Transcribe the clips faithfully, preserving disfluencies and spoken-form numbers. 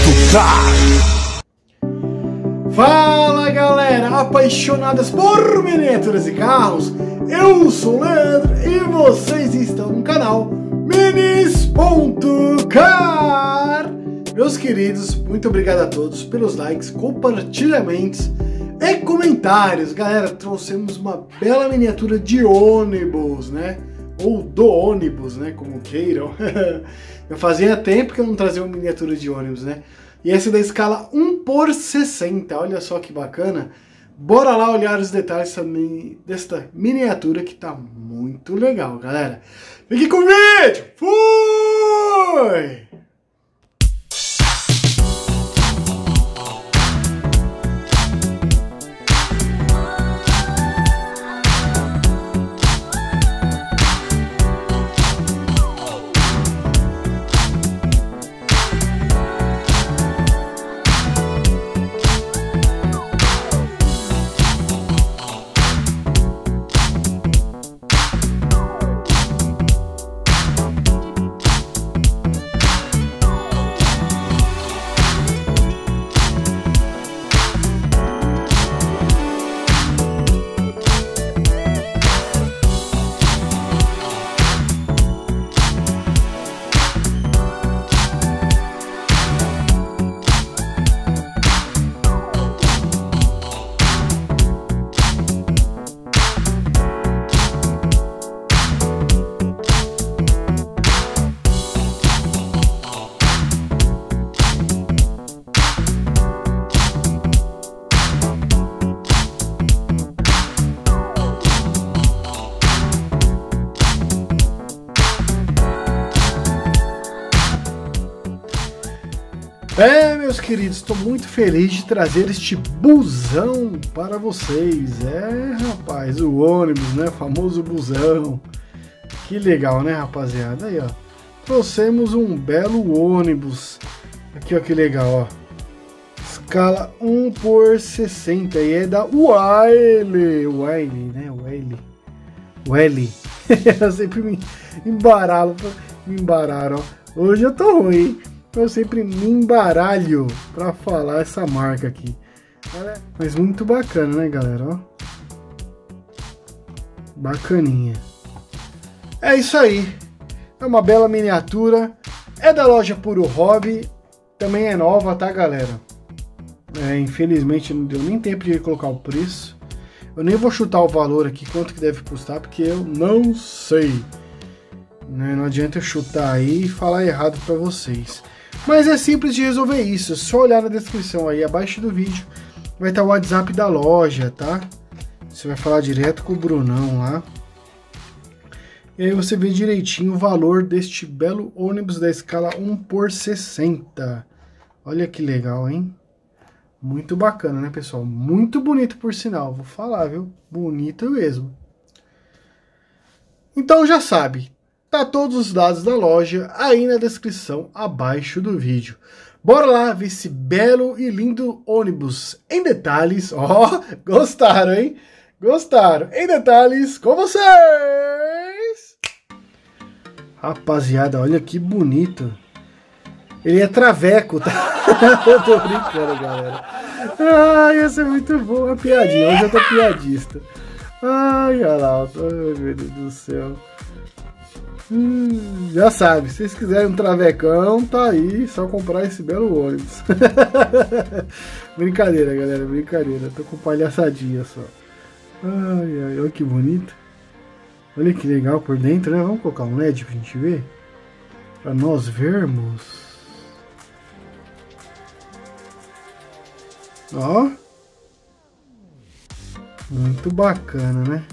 Car. Fala galera, apaixonadas por miniaturas e carros, eu sou o Leandro e vocês estão no canal Minis.car. Meus queridos, muito obrigado a todos pelos likes, compartilhamentos e comentários. Galera, trouxemos uma bela miniatura de ônibus, né? Ou do ônibus, né? Como queiram. Eu fazia tempo que eu não trazia uma miniatura de ônibus, né? E essa é da escala um por sessenta, olha só que bacana. Bora lá olhar os detalhes também desta miniatura que tá muito legal, galera. Fique com o vídeo! Fui! É, meus queridos, estou muito feliz de trazer este busão para vocês. É, rapaz, o ônibus, né? O famoso busão. Que legal, né, rapaziada? Aí, ó. Trouxemos um belo ônibus. Aqui, ó, que legal, ó. Escala um por sessenta. E é da Wiley. Wiley, né? Wiley. Wiley. Eu sempre me embaralho. Me embararam, ó. Hoje eu tô ruim. Eu sempre me embaralho pra falar essa marca aqui. Mas muito bacana, né, galera? Ó. Bacaninha. É isso aí. É uma bela miniatura. É da loja Puro Hobby. Também é nova, tá, galera? É, infelizmente não deu nem tempo de colocar o preço. Eu nem vou chutar o valor aqui, quanto que deve custar, porque eu não sei. Não adianta eu chutar aí e falar errado pra vocês. Mas é simples de resolver isso, é só olhar na descrição aí abaixo do vídeo, vai estar o WhatsApp da loja, tá? Você vai falar direto com o Brunão lá. E aí você vê direitinho o valor deste belo ônibus da escala um por sessenta. Olha que legal, hein? Muito bacana, né, pessoal? Muito bonito, por sinal, vou falar, viu? Bonito mesmo. Então já sabe. Tá todos os dados da loja aí na descrição abaixo do vídeo. Bora lá ver esse belo e lindo ônibus em detalhes. Ó, oh, gostaram, hein? Gostaram? Em detalhes com vocês! Rapaziada, olha que bonito. Ele é traveco, tá? Eu tô brincando, galera. Ai, essa é muito boa, piadinha. Hoje eu tô piadista. Ai, olha lá. Ai, meu Deus do céu. Hum, já sabe, se vocês quiserem um travecão, tá aí, só comprar esse belo ônibus. Brincadeira, galera, brincadeira. Tô com palhaçadinha só. Ai, ai, olha que bonito. Olha que legal por dentro, né? Vamos colocar um L E D pra gente ver? Pra nós vermos. Ó. Muito bacana, né?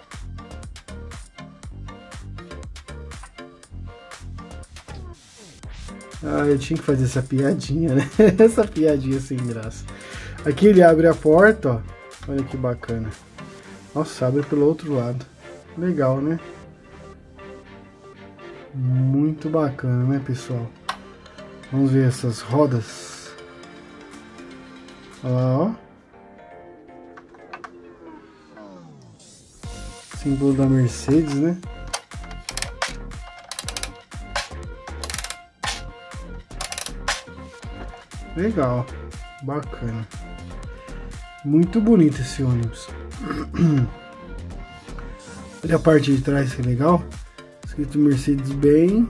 Ah, eu tinha que fazer essa piadinha, né? Essa piadinha sem graça. Aqui ele abre a porta, ó. Olha que bacana. Nossa, abre pelo outro lado. Legal, né? Muito bacana, né, pessoal? Vamos ver essas rodas. Olha lá, ó. Símbolo da Mercedes, né? Legal, bacana. Muito bonito esse ônibus. Olha a parte de trás, que legal. Escrito Mercedes-Benz.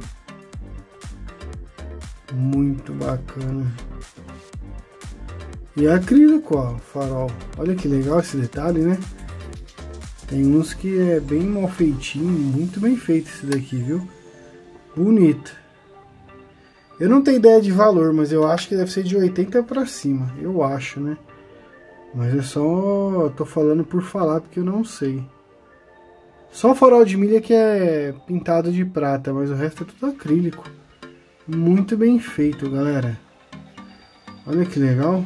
Muito bacana. E é acrílico, ó, farol. Olha que legal esse detalhe, né? Tem uns que é bem mal feitinho, muito bem feito esse daqui, viu? Bonito. Eu não tenho ideia de valor, mas eu acho que deve ser de oitenta pra cima. Eu acho, né? Mas eu só tô falando por falar, porque eu não sei. Só o farol de milha que é pintado de prata, mas o resto é tudo acrílico. Muito bem feito, galera. Olha que legal.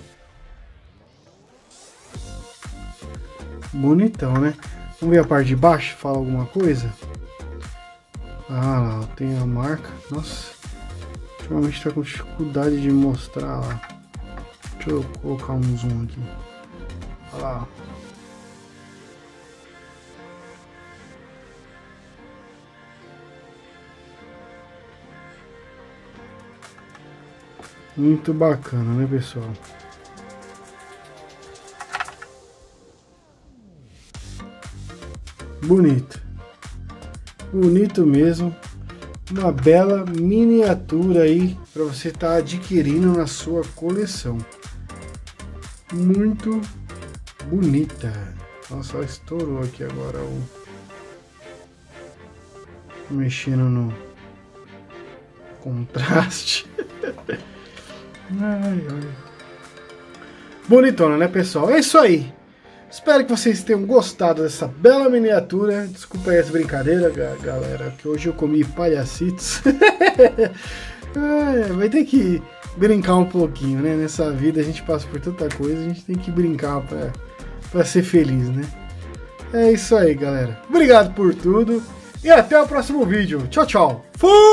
Bonitão, né? Vamos ver a parte de baixo, fala alguma coisa? Ah, lá, tem a marca. Nossa, ultimamente tá com dificuldade de mostrar lá. Deixa eu colocar um zoom aqui. Olha lá. Muito bacana, né, pessoal? Bonito. Bonito mesmo. Uma bela miniatura aí para você estar tá adquirindo na sua coleção. Muito bonita. Nossa, estourou aqui agora o... mexendo no contraste. Ai, ai. Bonitona, né, pessoal? É isso aí. Espero que vocês tenham gostado dessa bela miniatura. Desculpa aí as brincadeiras, galera, que hoje eu comi palhacitos. É, vai ter que brincar um pouquinho, né? Nessa vida a gente passa por tanta coisa, a gente tem que brincar pra, pra ser feliz, né? É isso aí, galera. Obrigado por tudo e até o próximo vídeo. Tchau, tchau. Fui!